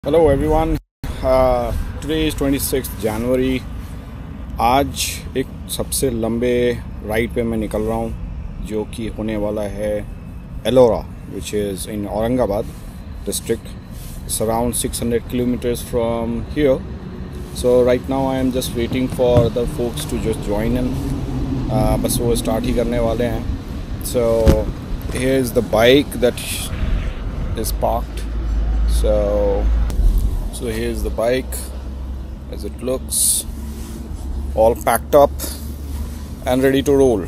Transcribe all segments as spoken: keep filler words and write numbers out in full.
Hello everyone, today is twenty six January. आज एक सबसे लंबे राइड पे मैं निकल रहा हूँ जो कि होने वाला है Ellora, which is in Aurangabad district. It's around six hundred kilometres from here. So right now I am just waiting for other folks to just join in. बस वो स्टार्ट ही करने वाले हैं. So here is the bike that is parked. So So here's the bike as it looks, all packed up and ready to roll.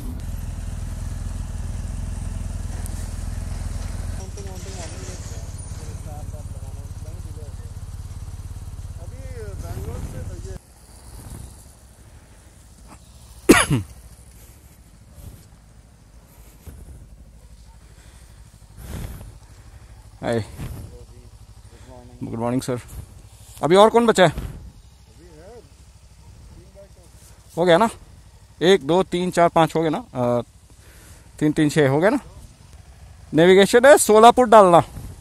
Hi. Good morning sir. अभी और कौन बचा है? हो गया ना? एक दो तीन चार पाँच हो गए ना? आ, तीन तीन छः हो गया ना? नेविगेशन है सोलह फुट डालना.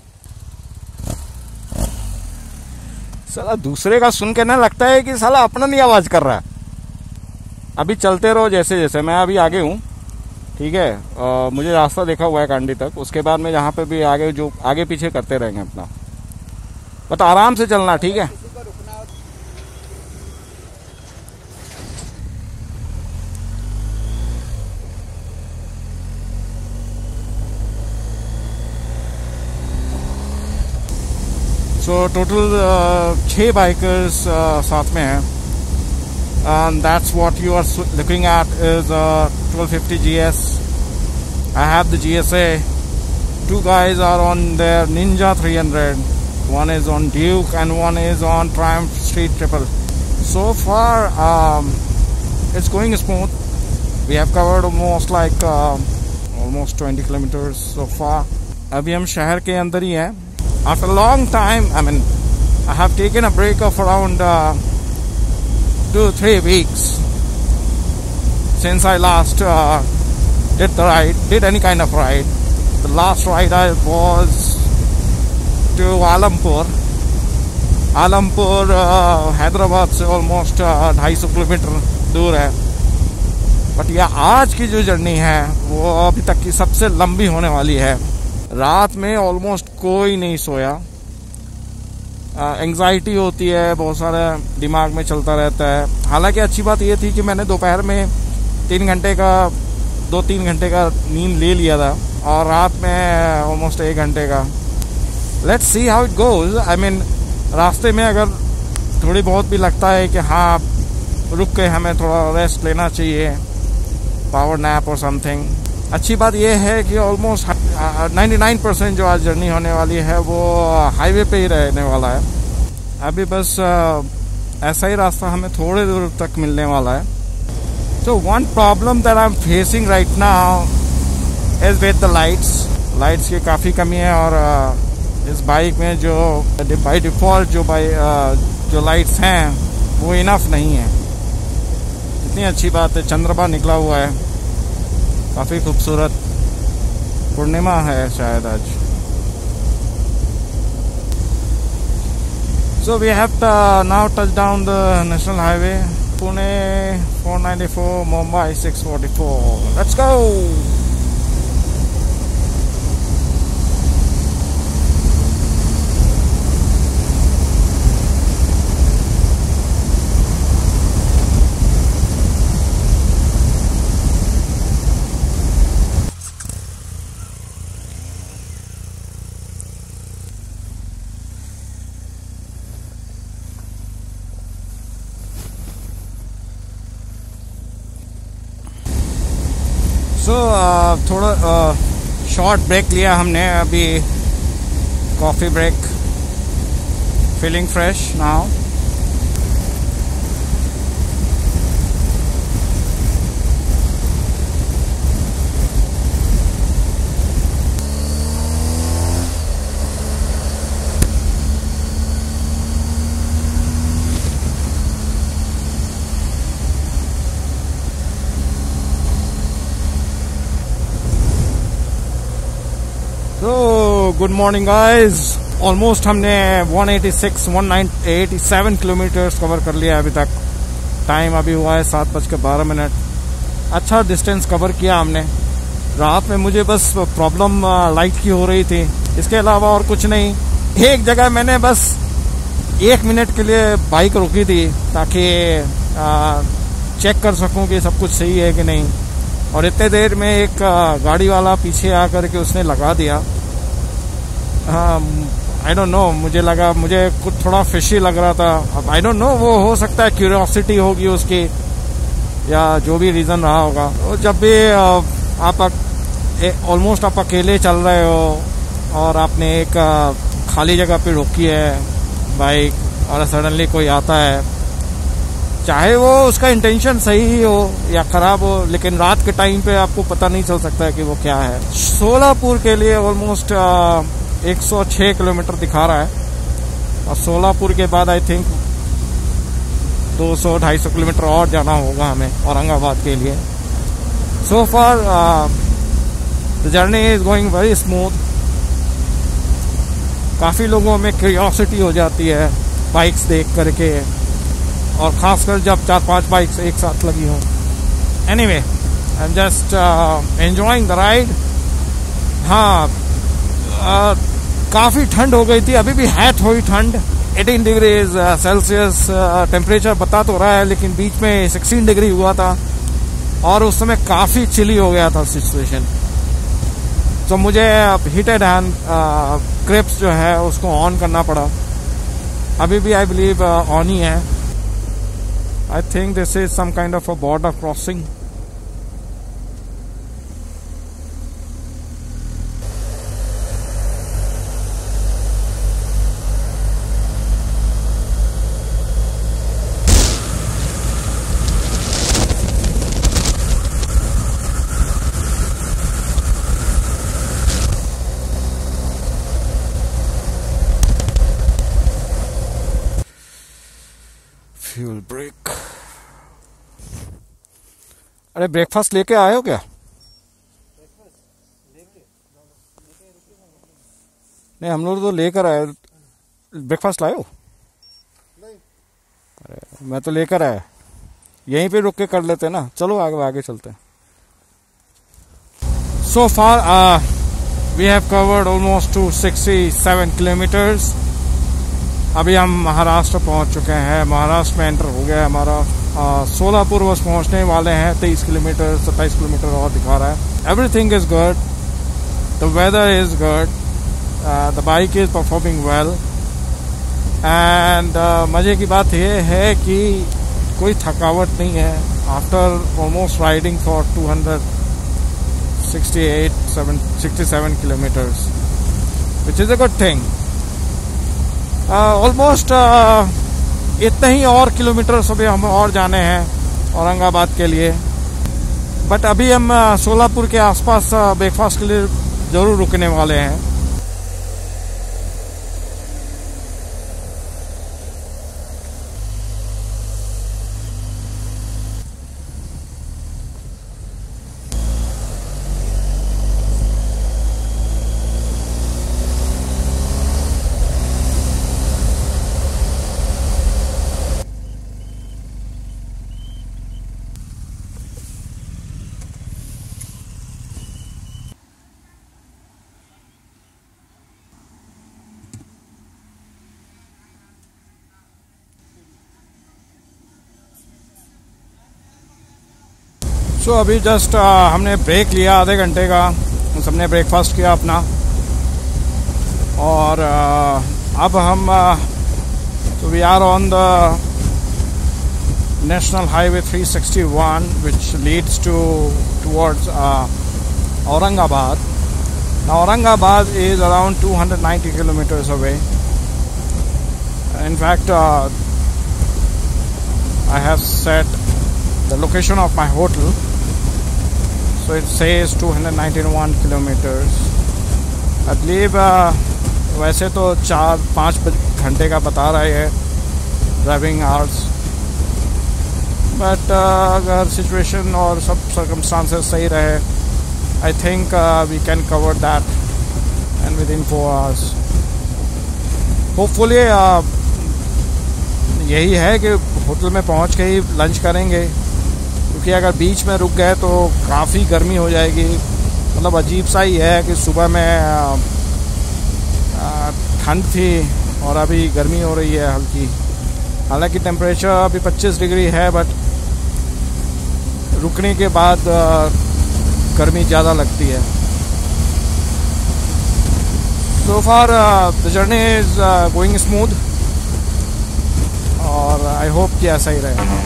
साला दूसरे का सुन के ना लगता है कि साला अपना नहीं आवाज कर रहा है. अभी चलते रहो जैसे जैसे. मैं अभी आगे हूँ, ठीक है. आ, मुझे रास्ता देखा हुआ है कांडी तक. उसके बाद में जहाँ पे भी आगे जो आगे पीछे करते रहेंगे अपना. बट आराम से चलना, ठीक है? सो टोटल छह बाइकर्स साथ में हैं. And that's what you are looking at is twelve fifty G S. I have the G S A. Two guys are on their Ninja three hundred. One is on Duke and one is on Triumph Street Triple. So far, um, it's going smooth. We have covered almost like uh, almost twenty kilometers so far. अभी हम शहर के अंदर ही हैं. After a long time, I mean, I have taken a break of around uh, two three weeks since I last uh, did the ride, did any kind of ride. The last ride I was to Alampur. Alampur Hyderabad से almost ढाई सौ kilometre दूर है. But यह आज की जो journey है वो अभी तक की सबसे लंबी होने वाली है. रात में ऑलमोस्ट कोई नहीं सोया. एंग्जाइटी होती है, बहुत सारा दिमाग में चलता रहता है. हालांकि अच्छी बात ये थी कि मैंने दोपहर में तीन घंटे का दो तीन घंटे का नींद ले लिया था और रात में ऑलमोस्ट एक घंटे का. Let's see how it goes. I mean, रास्ते में अगर थोड़ी बहुत भी लगता है कि हाँ रुक के हमें थोड़ा रेस्ट लेना चाहिए, पावर नैप और समथिंग. अच्छी बात यह है कि ऑलमोस्ट नाइन्टी नाइन परसेंट जो आज जर्नी होने वाली है वो हाईवे पे ही रहने वाला है. अभी बस आ, ऐसा ही रास्ता हमें थोड़े दूर तक मिलने वाला है. So one problem that I am facing right now is with the lights. Lights की काफ़ी कमी है और आ, इस बाइक में जो बाई डिफ़ॉल्ट जो बाई जो लाइट्स हैं वो इनफ नहीं है. इतनी अच्छी बात है, चंद्रमा निकला हुआ है, काफ़ी खूबसूरत. पूर्णिमा है शायद आज. So we have now touch down the national highway. Pune four ninety four, Mumbai six forty four. Let's go. So so, uh, थोड़ा शॉर्ट uh, ब्रेक लिया हमने अभी. Coffee break. Feeling fresh now. So good morning guys. Almost हमने one eighty six one eighty seven kilometres cover कर लिया अभी तक। Time अभी हुआ है सात बज के बारह मिनट। अच्छा डिस्टेंस कवर किया हमने। रात में मुझे बस प्रॉब्लम लाइट की हो रही थी, इसके अलावा और कुछ नहीं। एक जगह मैंने बस एक मिनट के लिए बाइक रोकी थी ताकि चेक कर सकूं कि सब कुछ सही है कि नहीं, और इतने देर में एक गाड़ी वाला पीछे आकर के उसने लगा दिया। आई डोंट नो, मुझे लगा, मुझे कुछ थोड़ा फिशी लग रहा था। अब आई डोंट नो, वो हो सकता है क्यूरियोसिटी होगी उसकी या जो भी रीज़न रहा होगा। तो जब भी आप ऑलमोस्ट आप अकेले चल रहे हो और आपने एक खाली जगह पे रोकी है बाइक और सडनली कोई आता है, चाहे वो उसका इंटेंशन सही ही हो या खराब हो, लेकिन रात के टाइम पे आपको पता नहीं चल सकता है कि वो क्या है। सोलापुर के लिए ऑलमोस्ट एक सौ छह किलोमीटर दिखा रहा है और सोलापुर के बाद आई थिंक दो सौ ढाई सौ किलोमीटर और जाना होगा हमें औरंगाबाद के लिए। So far the journey is going very smooth. काफ़ी लोगों में क्यूरियोसिटी हो जाती है बाइक्स देख करके, और खासकर जब चार पांच बाइक्स एक साथ लगी हों। Anyway, I am just enjoying the ride. हाँ, uh, काफ़ी ठंड हो गई थी, अभी भी है थोड़ी ठंड। अठारह डिग्री सेल्सियस टेम्परेचर बता तो रहा है, लेकिन बीच में सोलह डिग्री हुआ था और उस समय काफ़ी चिली हो गया था सिचुएशन। तो मुझे हीटेड हैंड क्रिप्स जो है उसको ऑन करना पड़ा। अभी भी आई बिलीव ऑन ही है। I think this is some kind of a border crossing. Fuel break. अरे ब्रेकफास्ट लेके आए हो क्या? नहीं, हम लोग तो लेकर आए। ब्रेकफास्ट लाए हो? नहीं। अरे मैं तो लेकर आया। यहीं पे रुक के कर लेते ना। चलो आगे आगे चलते हैं। So far we have covered almost two sixty seven kilometres. अभी हम महाराष्ट्र पहुंच चुके हैं। महाराष्ट्र में एंटर हो गया है हमारा। सोलापुर बस पहुंचने वाले हैं। तेईस किलोमीटर सत्ताईस किलोमीटर और दिखा रहा है। Everything is good, the weather is good, the bike is performing well, and मज़े की बात यह है कि कोई थकावट नहीं है। After almost riding for two sixty eight sixty seven kilometres, which is a good thing. Almost uh, uh, इतने ही और किलोमीटर अभी हम और जाने हैं औरंगाबाद के लिए। बट अभी हम uh, सोलापुर के आसपास ब्रेकफास्ट uh, के लिए ज़रूर रुकने वाले हैं। सो so, अभी जस्ट uh, हमने ब्रेक लिया आधे घंटे का। सबने ब्रेकफास्ट किया अपना, और uh, अब हम तो we are on the national highway three sixty one which leads to towards Aurangabad. Now Aurangabad is around two hundred ninety kilometers away. In fact, uh, I have set the location of my hotel, so it says two hundred ninety-one kilometers. I believe uh, वैसे तो चार पाँच घंटे का बता रहा है driving hours, but अगर सिचुएशन और सब सर्कमस्टांसेस सही रहे, I think uh, we can cover that and within four hours. Hopefully यही है कि होटल में पहुंच के ही लंच करेंगे, क्योंकि अगर बीच में रुक गए तो काफ़ी गर्मी हो जाएगी। मतलब अजीब सा ही है कि सुबह में ठंड थी और अभी गर्मी हो रही है हल्की। हालांकि टेम्परेचर अभी पच्चीस डिग्री है, बट रुकने के बाद गर्मी ज़्यादा लगती है। So far the journey is going smooth और आई होप कि ऐसा ही रहे।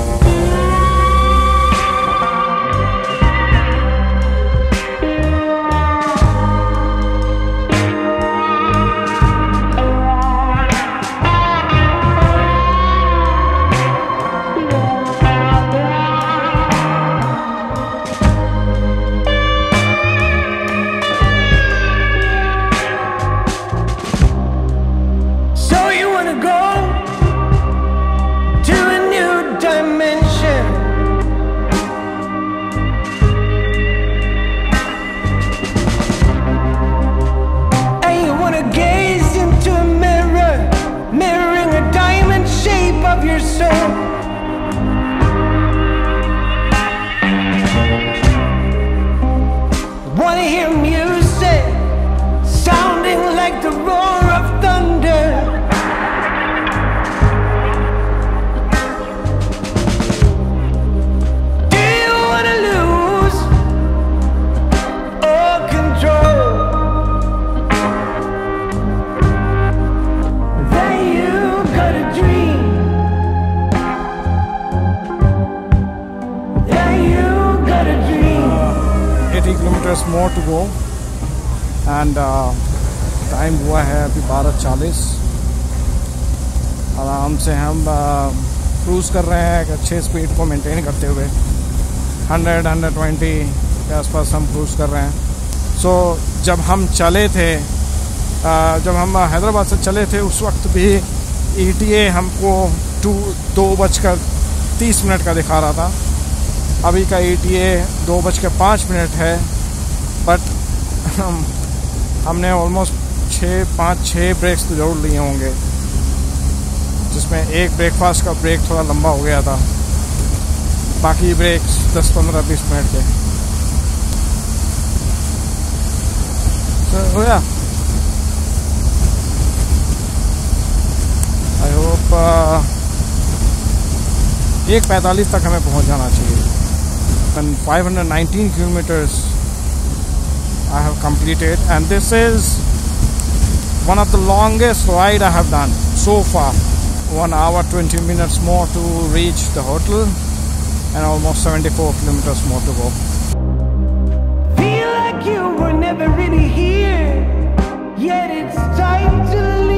Kilometres more to go and time हुआ है अभी बारह चालीस। आराम से हम क्रूज़ कर रहे हैं एक अच्छे स्पीड को मेंटेन करते हुए हंड्रेड हंड्रेड ट्वेंटी के आसपास हम क्रूज़ कर रहे हैं। सो so, जब हम चले थे uh, जब हम हैदराबाद से चले थे उस वक्त भी ई टी ए हमको टू दो बजकर तीस मिनट का दिखा रहा था। अभी का ई टी ए दो बज के पाँच मिनट है, बट हम, हमने ऑलमोस्ट छः पाँच छः ब्रेक्स तो जरूर लिए होंगे, जिसमें एक ब्रेकफास्ट का ब्रेक थोड़ा लंबा हो गया था, बाकी ब्रेक्स दस पंद्रह बीस मिनट के। तो हो गया। आई होप एक पैंतालीस तक हमें पहुंच जाना चाहिए। And five hundred nineteen kilometers I have completed, and this is one of the longest ride I have done so far. One hour twenty minutes more to reach the hotel and almost seventy-four kilometers more to go. Feel like you were never really here, yet it's time to leave.